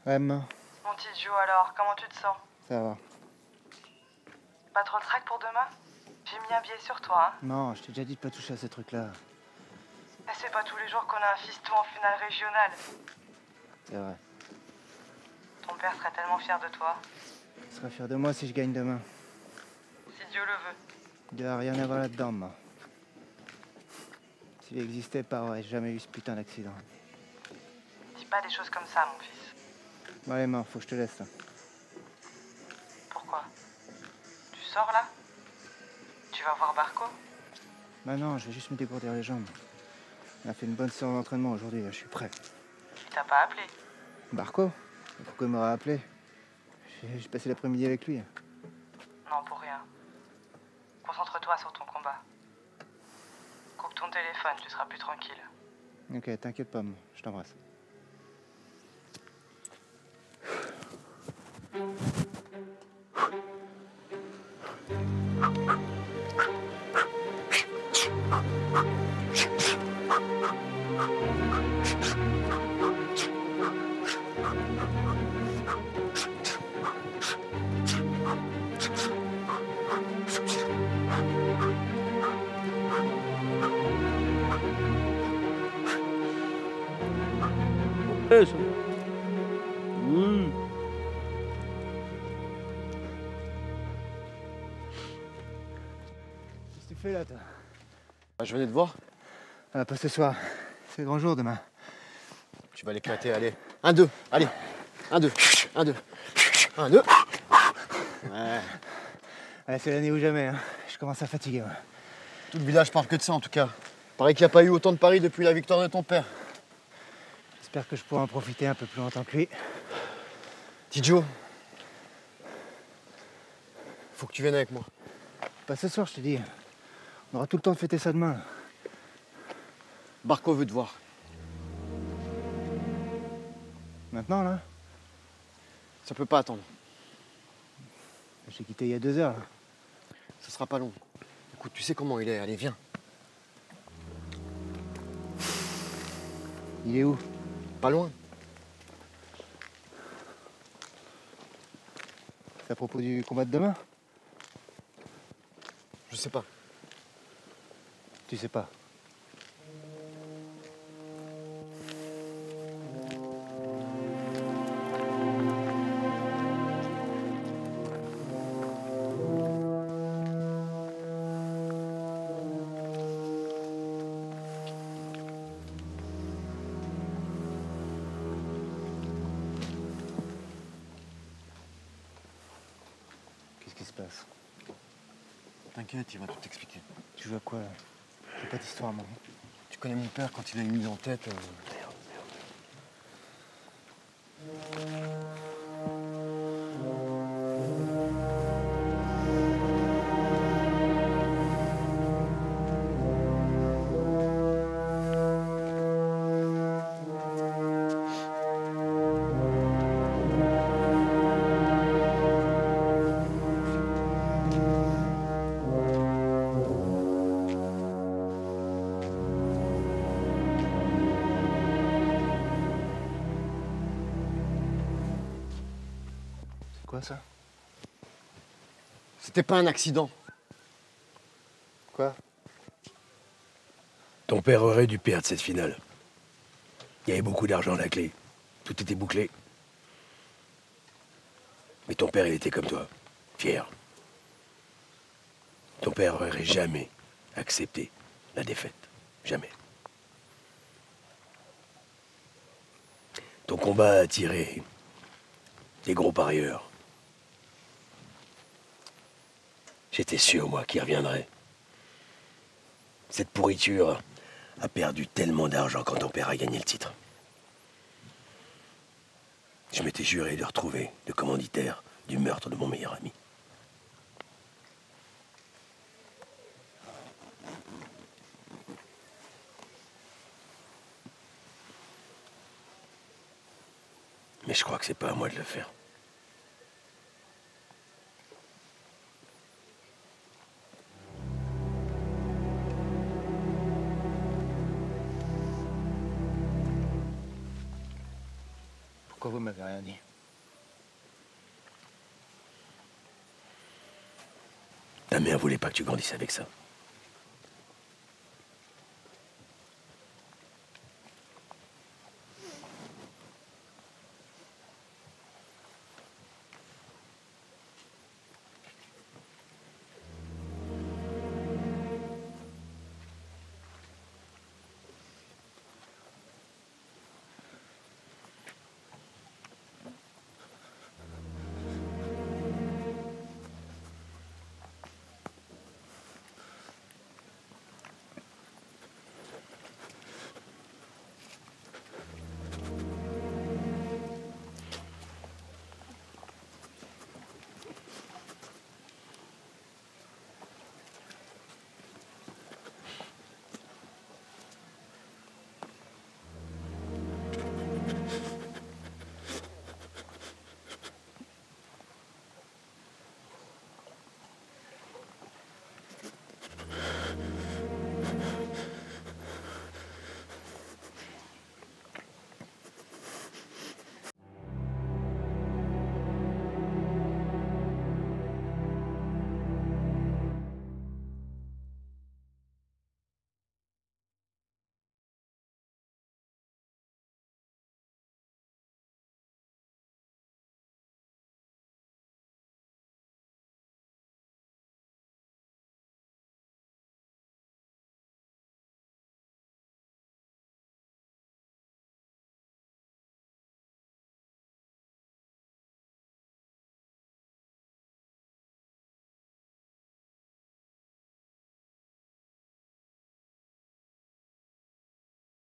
Ouais, maman. Mon petit Joe, alors, comment tu te sens? Ça va. Pas trop le trac pour demain? J'ai mis un billet sur toi, hein. Non, je t'ai déjà dit de pas toucher à ces trucs-là. Mais c'est pas tous les jours qu'on a un fiston en finale régionale. C'est vrai. Ton père serait tellement fier de toi. Il sera fier de moi si je gagne demain. Si Dieu le veut. Il doit rien avoir là-dedans, moi. S'il existait pas, ouais, j'ai jamais eu ce putain d'accident. Dis pas des choses comme ça, mon fils. Bon, allez, maman, faut que je te laisse, là. Pourquoi? Tu sors, là? Tu vas voir Barco? Bah non, je vais juste me dégourdir les jambes. On a fait une bonne séance d'entraînement aujourd'hui, là, je suis prêt. Il t'a pas appelé? Barco? Pourquoi il m'aurait appelé? J'ai passé l'après-midi avec lui. Non, pour rien. Concentre-toi sur ton combat. Coupe ton téléphone, tu seras plus tranquille. Ok, t'inquiète pas, maman, je t'embrasse. Eso. Mm. Qu'est-ce que tu fais là, toi? Je venais te voir. Ah, pas ce soir. C'est le grand jour demain. Tu vas l'éclater, allez. 1, 2, allez. 1, 2, 1, 2. 1, 2. Ouais. Allez, c'est l'année ou jamais, hein. Je commence à fatiguer, moi. Tout le village parle que de ça en tout cas. Paraît qu'il n'y a pas eu autant de paris depuis la victoire de ton père. J'espère que je pourrai en profiter un peu plus longtemps que lui. Petit Joe, faut que tu viennes avec moi. Pas ce soir, je te dis. On aura tout le temps de fêter ça demain. Barco veut te voir. Maintenant, là? Ça peut pas attendre. J'ai quitté il y a 2 heures, là. Ça sera pas long. Écoute, tu sais comment il est, allez, viens. Il est où? Pas loin. C'est à propos du combat de demain? Je sais pas. Tu sais pas. Qu'est-ce qui se passe? T'inquiète, il va tout t'expliquer. Tu joues à quoi, là? J'ai pas d'histoire, moi. Tu connais mon père quand il a une idée en tête. C'est quoi, ça? C'était pas un accident. Quoi? Ton père aurait dû perdre cette finale. Il y avait beaucoup d'argent à la clé. Tout était bouclé. Mais ton père, il était comme toi, fier. Ton père aurait jamais accepté la défaite. Jamais. Ton combat a attiré des gros parieurs. J'étais sûr, moi, qu'il reviendrait. Cette pourriture a perdu tellement d'argent quand ton père a gagné le titre. Je m'étais juré de retrouver le commanditaire du meurtre de mon meilleur ami. Mais je crois que c'est pas à moi de le faire. Pourquoi? Pourquoi vous m'avez rien dit? Ta mère voulait pas que tu grandisses avec ça.